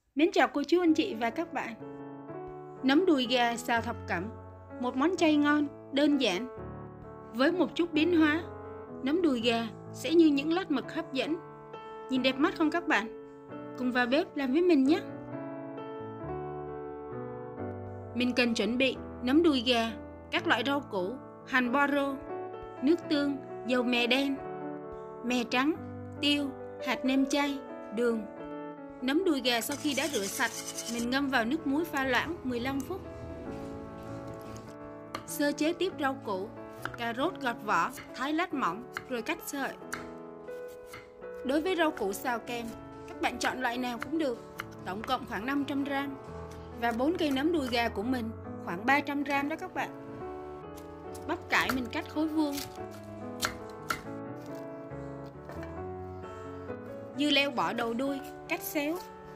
Mến chào cô chú anh chị và các bạn. Nấm đùi gà xào thập cẩm, một món chay ngon, đơn giản. Với một chút biến hóa, nấm đùi gà sẽ như những lát mực hấp dẫn. Nhìn đẹp mắt không các bạn? Cùng vào bếp làm với mình nhé. Mình cần chuẩn bị nấm đùi gà, các loại rau củ, hành baro, nước tương, dầu mè đen, mè trắng, tiêu, hạt nêm chay, đường. Nấm đùi gà sau khi đã rửa sạch, mình ngâm vào nước muối pha loãng 15 phút. Sơ chế tiếp rau củ, cà rốt gọt vỏ, thái lát mỏng rồi cắt sợi. Đối với rau củ xào kèm, các bạn chọn loại nào cũng được, tổng cộng khoảng 500g. Và 4 cây nấm đùi gà của mình khoảng 300g đó các bạn. Bắp cải mình cắt khối vuông. Dưa leo bỏ đầu đuôi, cắt xéo.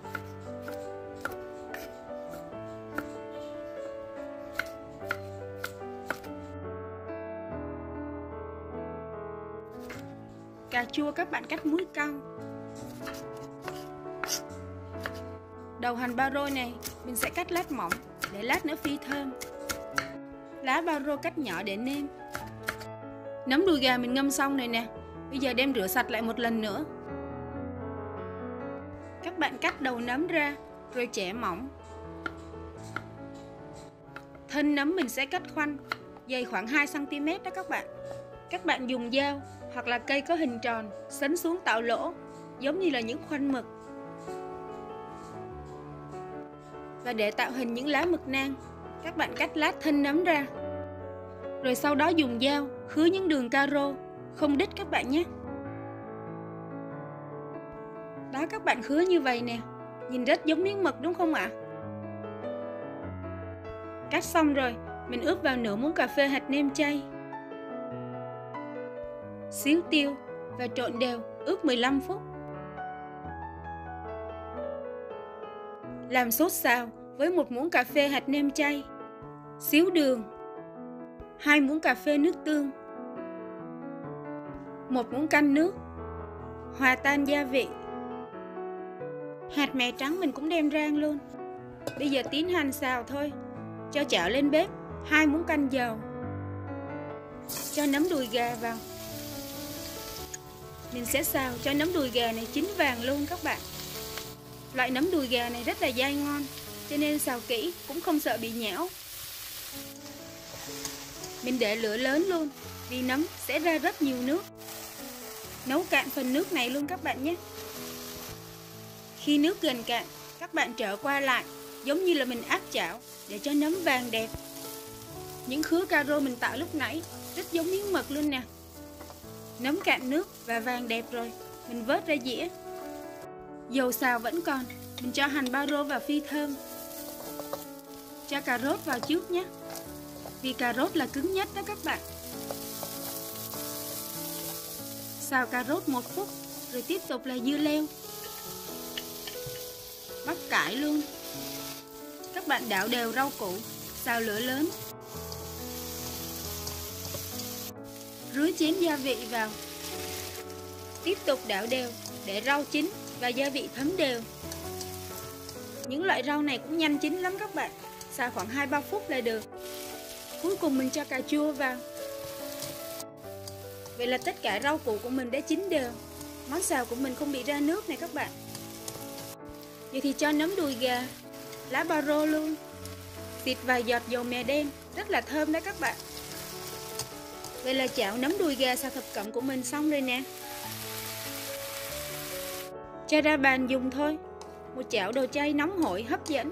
Cà chua các bạn cắt múi cong. Đầu hành bao này mình sẽ cắt lát mỏng để lát nữa phi thơm. Lá bao cắt nhỏ để nêm. Nấm đùi gà mình ngâm xong rồi nè. Bây giờ đem rửa sạch lại một lần nữa. Các bạn cắt đầu nấm ra rồi chẻ mỏng. Thân nấm mình sẽ cắt khoanh, dày khoảng 2 cm đó các bạn. Các bạn dùng dao hoặc là cây có hình tròn xấn xuống tạo lỗ, giống như là những khoanh mực. Và để tạo hình những lá mực nang, các bạn cắt lát thân nấm ra. Rồi sau đó dùng dao khứa những đường caro, không đít các bạn nhé. Đó, các bạn khứa như vậy nè, nhìn rất giống miếng mực đúng không ạ? Cắt xong rồi, mình ướp vào nửa muỗng cà phê hạt nêm chay, xíu tiêu và trộn đều, ướp 15 phút. Làm sốt xào với 1 muỗng cà phê hạt nêm chay, xíu đường, 2 muỗng cà phê nước tương, 1 muỗng canh nước, hòa tan gia vị. Hạt mè trắng mình cũng đem rang luôn. Bây giờ tiến hành xào thôi. Cho chảo lên bếp, 2 muỗng canh dầu. Cho nấm đùi gà vào. Mình sẽ xào cho nấm đùi gà này chín vàng luôn các bạn. Loại nấm đùi gà này rất là dai ngon, cho nên xào kỹ cũng không sợ bị nhão. Mình để lửa lớn luôn, vì nấm sẽ ra rất nhiều nước. Nấu cạn phần nước này luôn các bạn nhé. Khi nước gần cạn, các bạn trở qua lại, giống như là mình áp chảo để cho nấm vàng đẹp. Những khứa caro mình tạo lúc nãy rất giống miếng mực luôn nè. Nấm cạn nước và vàng đẹp rồi, mình vớt ra dĩa. Dầu xào vẫn còn, mình cho hành bao vào phi thơm. Cho cà rốt vào trước nhé, vì cà rốt là cứng nhất đó các bạn. Xào cà rốt 1 phút, rồi tiếp tục là dưa leo. Bắp cải luôn. Các bạn đảo đều rau củ, xào lửa lớn. Rưới chén gia vị vào. Tiếp tục đảo đều để rau chín và gia vị thấm đều. Những loại rau này cũng nhanh chín lắm các bạn, xào khoảng 2-3 phút là được. Cuối cùng mình cho cà chua vào. Vậy là tất cả rau củ của mình đã chín đều. Món xào của mình không bị ra nước này các bạn. Vậy thì cho nấm đùi gà, lá baro luôn. Xịt vài giọt dầu mè đen, rất là thơm đấy các bạn. Vậy là chảo nấm đùi gà xào thập cẩm của mình xong rồi nè. Cho ra bàn dùng thôi. Một chảo đồ chay nóng hổi hấp dẫn.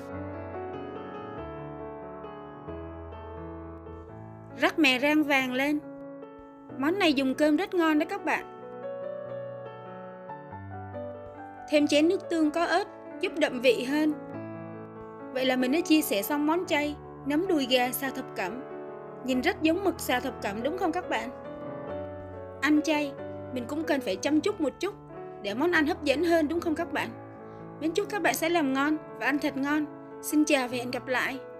Rắc mè rang vàng lên. Món này dùng cơm rất ngon đấy các bạn. Thêm chén nước tương có ớt giúp đậm vị hơn. Vậy là mình đã chia sẻ xong món chay nấm đùi gà xào thập cẩm. Nhìn rất giống mực xào thập cẩm đúng không các bạn? Ăn chay mình cũng cần phải chăm chút một chút để món ăn hấp dẫn hơn đúng không các bạn? Mến chúc các bạn sẽ làm ngon và ăn thật ngon. Xin chào và hẹn gặp lại.